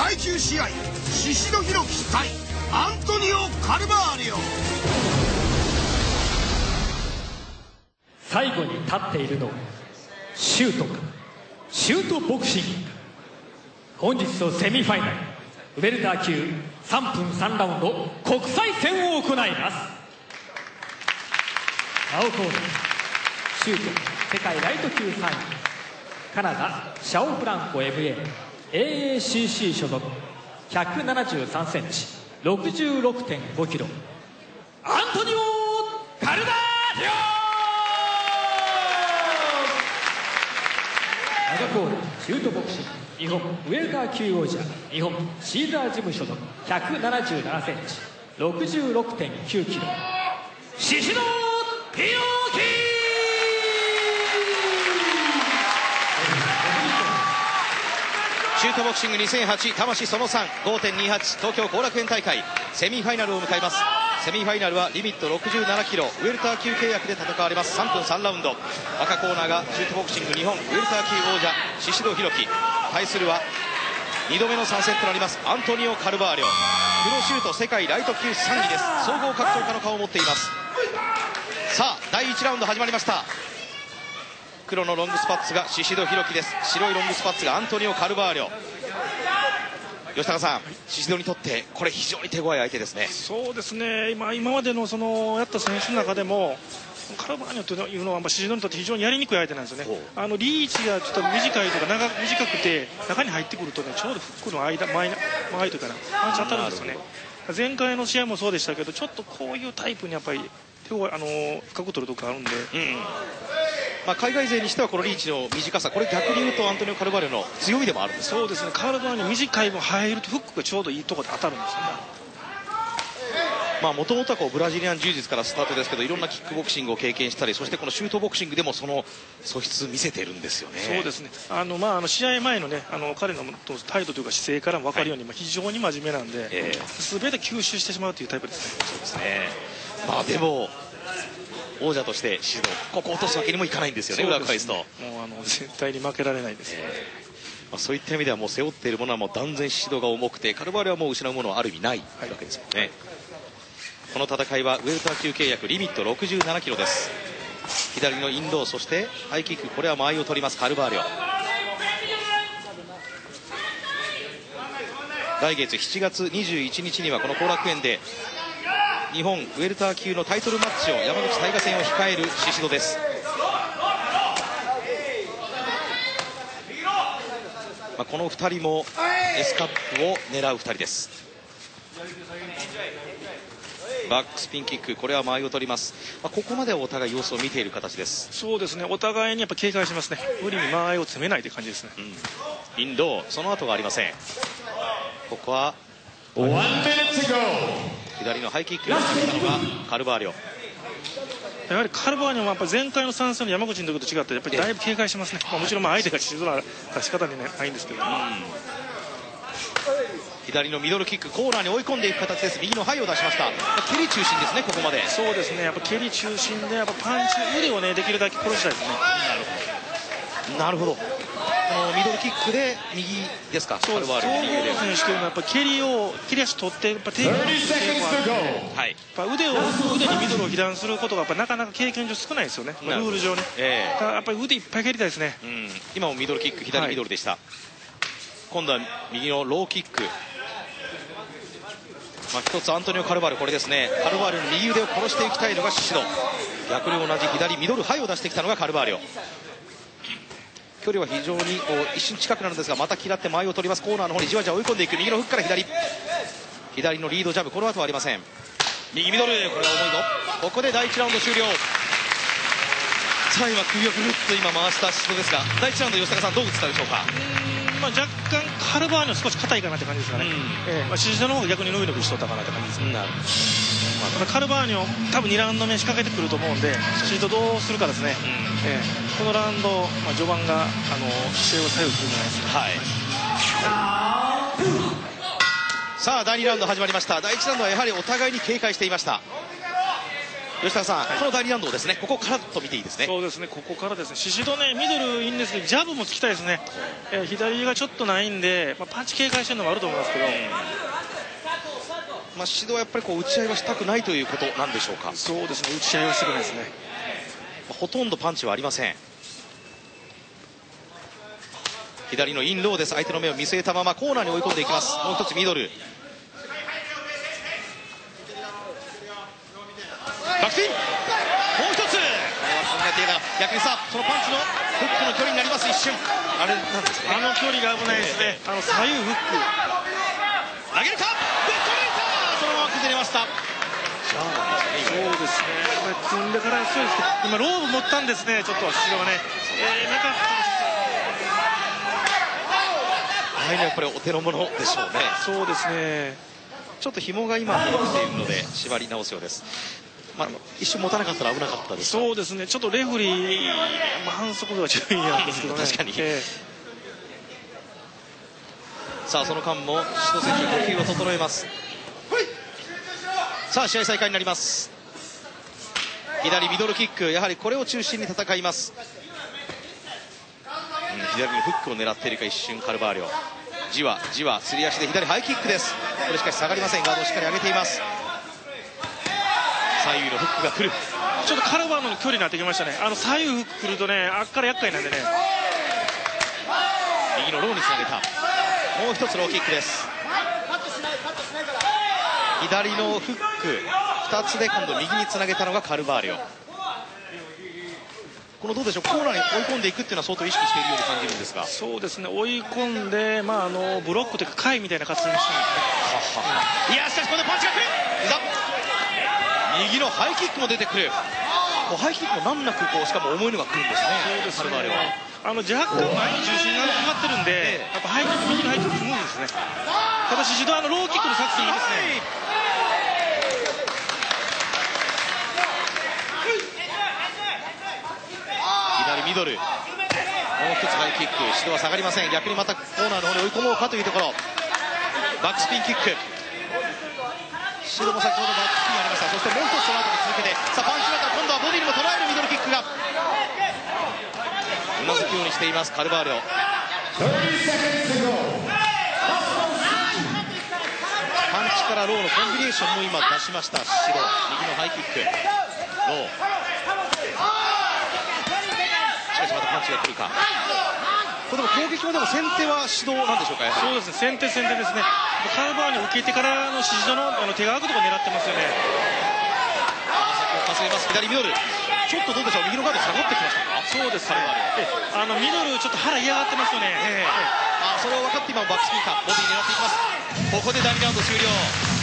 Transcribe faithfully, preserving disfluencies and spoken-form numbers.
だいきゅう試合、宍戸弘樹対アントニオ・カルバーリョ。 最後に立っているのはシュートかシュートボクシング。本日のセミファイナルウェルター級さんぷんさんラウンド国際戦を行います。青コーナーシュート世界ライト級さんい、カナダシャオ・ブランコ エムエー エーエーシーシー 所属、ひゃくななじゅうさんセンチ ろくじゅうろくてんごキロ、アントニオ・カルバーリョ。赤コーナーシュートボクシング日本ウェルター級王者、日本シーザージム所属、ひゃくななじゅうななセンチ ろくじゅうろくてんきゅうキロ、宍戸弘樹。 シュートボクシングにせんはち魂その さん ごてんにはち 東京後楽園大会セミファイナルを迎えます。セミファイナルはリミットろくじゅうななキロウェルター級契約で戦われます。さんぷんさんラウンド。赤コーナーがシュートボクシング日本ウェルター級王者宍戸弘樹、対するはにどめの参戦となりますアントニオ・カルバーリョ。プロシュート世界ライト級さんいです。総合格闘家の顔を持っています。さあだいいちラウンド始まりました。黒のロングスパッツが宍戸弘樹です。白いロングスパッツがアントニオ・カルバーリョ。吉高さん、宍戸にとってこれ非常に手強い相手ですね。 そうですね、今今までのそのやった選手の中でもカルバーニョというのは宍戸にとって非常にやりにくい相手なんですよね。あのリーチがちょっと短いとか長短くて中に入ってくるとね、ちょうどフックの間前前というかなパンチ当たるんですよね。前回の試合もそうでしたけど、ちょっとこういうタイプにやっぱり手をあの深く取るとこあるんで、 うん、まあ、海外勢にしてはこのリーチの短さ、これ逆に言うとアントニオ・カルバーリョの強みでもあるんです。 そうですね、カルバーニョ短い分入るとフックがちょうどいいところで当たるんですよね。 もともとはブラジリアン柔術からスタートですけど、いろんなキックボクシングを経験したり、そしてこのシュートボクシングでもその素質見せてるんですよね。 そうですね、あの、まあ、あの試合前の、ね、あの彼の態度というか姿勢からも分かるように、はい、非常に真面目なんで、えー、全て吸収してしまうというタイプですね。 そうですね、まあ、でも王者として宍戸ここ落とすわけにもいかないんですよね。裏返すともうあの絶対に負けられないです、えーまあ、そういった意味ではもう背負っているものはもう断然宍戸が重くて、カルバーリョはもう失うものはある意味ないわけですもんね。はい、この戦いはウェルター級契約リミットろくじゅうななキロです。左のインロー、そしてハイキック、これは間合いを取りますカルバーリョ。来月しちがつにじゅういちにちにはこの後楽園で日本ウェルター級のタイトルマッチを、山口大河戦を控える宍戸です。まあ、このふたりもエスカップを狙うふたりです。バックスピンキック、これは間合いを取ります。まあ、ここまではお互い様子を見ている形です。 そうですね、お互いにやっぱ警戒しますね。無理に間合いを詰めないという感じですね。 うん、インロー、その後がありません。ここは左のハイキックを決めたのがカルバーリョ。 やはりカルバーニョもやっぱ前回の参戦の山口の時と違ってやっぱりだいぶ警戒しますね。まあ、もちろんまあ相手が宍戸なら仕方にないんですけど、うん、 左のミドルキック、コーナーに追い込んでいく形です。右のハイを出しました。蹴り中心ですね、ここまで。 そうですね、やっぱ蹴り中心でやっぱパンチ腕をねできるだけ殺したいですね。 なるほど、このミドルキックで右ですか。 そうです、総合の選手というのはやっぱ蹴りを蹴り足取ってやっぱテイクの傾向があるので、はい、やっぱ腕を腕にミドルを被弾することがやっぱなかなか経験上少ないですよね、ルール上ね。えー、だからやっぱり腕いっぱい蹴りたいですね。 うん、今もミドルキック、左ミドルでした。はい、今度は右のローキック。まあ、一つアントニオ・カルバーリョ、これですね、カルバーリョの右腕を殺していきたいのが宍戸。逆に同じ左ミドルハイを出してきたのがカルバーリョ。距離は非常にこう一瞬近くなるんですが、また嫌って前を取ります。コーナーの方にじわじわ追い込んでいく。右のフックから左左のリードジャブ、この後はありません。右ミドル、これは重いぞ。ここでだいいちラウンド終了。さあ今首をぐるっと今回した宍戸ですが、だいいちラウンド吉高さんどう映ったでしょうか。 まあ、若干カルバーニョ少し硬いかなって感じですかね。えーまあ、宍戸の方が逆に伸び伸びしとったかなって感じですね。なるほど。まあ、カルバーニョ多分にラウンド目仕掛けてくると思うんで、宍戸どうするかですね。うん、えー、このラウンド、まあ、序盤があの試合を左右するんじゃないですか。はい。 さあだいにラウンド始まりました。だいいちラウンドはやはりお互いに警戒していました。 吉高さん、はい、この第にラウンドですね、ここからと見ていいですね。 そうですね、ここからですね、宍戸ね、ミドルいいんですけど、ジャブもつきたいですね、えー、左がちょっとないんで、まあ、パンチ警戒してるのもあると思いますけど、 まあ、指導はやっぱりこう打ち合いはしたくないということなんでしょうか。 そうですね、打ち合いはしたくないですね、 まあ、ほとんどパンチはありません。左のインローです。相手の目を見据えたままコーナーに追い込んでいきます。もう一つミドル、バックスピン、もう一つ、これは考えていたが、逆にさそのパンチのフックの距離になります。一瞬あれなんですね、 あの距離が危ないですね、あの左右フック投げるか、ベッドメーター、そのまま崩れました。 そうですね、これ積んでからそうですけど、今ローブ持ったんですね、ちょっと後ろがね、えー、なかったです。 ああいうのはやっぱりお手の物でしょうね。 そうですね、 ちょっと紐が今伸びているので縛り直すようです。まあ、一瞬持たなかったら危なかったです。 そうですね、ちょっとレフリー、まあ、反則では注意なんですけどね確かに、 えー、さあその間も宍戸選手呼吸を整えます。さあ試合再開になります。左ミドルキック、やはりこれを中心に戦います。うん、左にフックを狙っているか、一瞬カルバーリョ、じわじわすり足で左ハイキックです。これしかし下がりません。ガードをしっかり上げています。左右のフックが来る。 ちょっとカルバーの距離になってきましたね。あの左右フック来るとね、あっから厄介なんでね。 右のローにつなげた。もう一つローキックです。左のフックふたつで今度右につなげたのがカルバーリョ。このどうでしょう、コーナーに追い込んでいくっていうのは相当意識しているように感じるんですが。 そうですね、追い込んで、まあ、あのブロックというか回みたいな形にしてるんですね。 はは、いやしかしここでパンチが来る。右のハイキックも出てくる。こうハイキックも難なくこうしかも重いのが来るんですね。 そうですね、 カルバーリョはあの若干前に重心がかかってるんで、やっぱハイキック、右のハイキックスムーズですね。ただし宍戸はあのローキックの作戦いいですね。 左ミドル、もう一つハイキック、宍戸は下がりません。逆にまたコーナーの方に追い込もうかというところ。バックスピンキック、宍戸も先ほどバックスピンありました。そしてもう一つその後に続けて、さあパンチの後今度はボディにも捉えるミドルキックがうなずくようにしています。カルバーリョ、パンチからローのコンビネーションも今出しました宍戸。右のハイキック、ロー、しかしまたパンチが来るか。これでも攻撃もでも先手は指導なんでしょうか。やはりそうですね、先手先手ですね。カルバーに受けてからの宍戸のあの手が空くところ狙ってますよね。 先を稼います。左ミドル、ちょっとどうでしょう、右のガード下がってきましたか。 そうですね、あのミドルちょっと腹嫌がってますよね。 えー、あそれを分かって今バックスピンかボディ狙っていきます。ここでだいにラウンド終了。